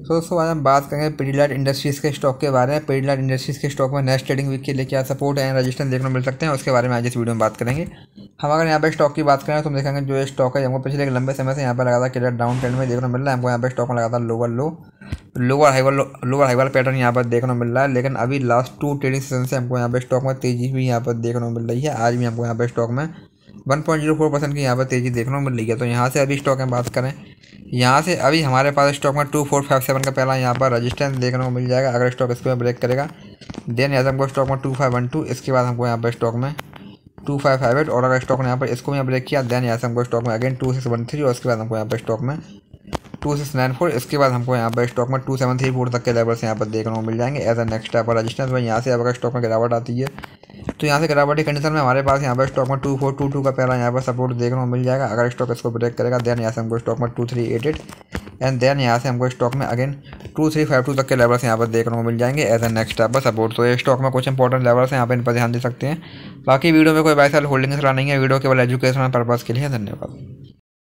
तो दोस्तों आज हम बात करेंगे पीडीलाइट इंडस्ट्रीज़ के स्टॉक के बारे में। पीडीलाइट इंडस्ट्रीज़ के स्टॉक में नेक्स्ट ट्रेडिंग वीक के लिए क्या सपोर्ट एंड रेजिस्टेंस देखने को मिल सकते हैं, उसके बारे में आज इस वीडियो में बात करेंगे। हम अगर यहाँ पे स्टॉक की बात करें तो हम देखेंगे जो ये स्टॉक है हमको पिछले एक लंबे समय से यहाँ पर लगातार क्लियर डाउन ट्रेंड में देखने को मिल रहा है। हमको यहाँ पे स्टॉक में लगातार लोअर हाईवल पैटर्न यहाँ पर देखने को मिल रहा है। लेकिन अभी लास्ट 2 ट्रेडिंग सेशन से हमको यहाँ पे स्टॉक में तेजी भी यहाँ पर देखने को मिल रही है। आज भी हमको यहाँ पे स्टॉक में 1.04% की यहाँ पर तेजी देखने को मिल रही है। तो यहाँ से अभी स्टॉक में बात करें, यहाँ से अभी हमारे पास स्टॉक में 2457 का पहला यहाँ पर रजिस्टेंस देखने को मिल जाएगा। अगर स्टॉक इसको ब्रेक करेगा देन यहाँ से हमको स्टॉक में 2512, इसके बाद हमको यहाँ पर स्टॉक में 2558 और अगर स्टॉक ने यहाँ पर इसको यहाँ ब्रेक किया देन यहाँ से हमको स्टॉक में अगेन 2613 और उसके बाद हमको यहाँ पर स्टॉक में 2694, इसके बाद हमको यहाँ पर स्टॉक में 2734 तक के लेवल्स यहाँ पर देखने को मिल जाएंगे एज अ नेक्स्ट टाइप पर रजिस्टेंस। में यहाँ से अगर स्टॉक में गिरावट आती है तो यहाँ से गिरावट की कंडीशन में हमारे पास यहाँ पर स्टॉक में 2422 का पहला यहाँ पर सपोर्ट देखने को मिल जाएगा। अगर स्टॉक इसको ब्रेक करेगा देन यहाँ से हमको स्टॉक में 2388 एंड देन यहाँ से हमको स्टॉक में अगेन 2352 तक के लेवल्स यहाँ पर देखने को मिल जाएंगे एज अ नेक्स्ट टाइप पर सपोर्ट। तो ये स्टॉक में कुछ इंपॉर्टेंट लेवल्स हैं, यहाँ पर इन पर ध्यान दे सकते हैं। बाकी वीडियो में कोई बाय सेल होल्डिंग सलाह नहीं है, वीडियो केवल एजुकेशनल पर्पज़ के लिए। धन्यवाद।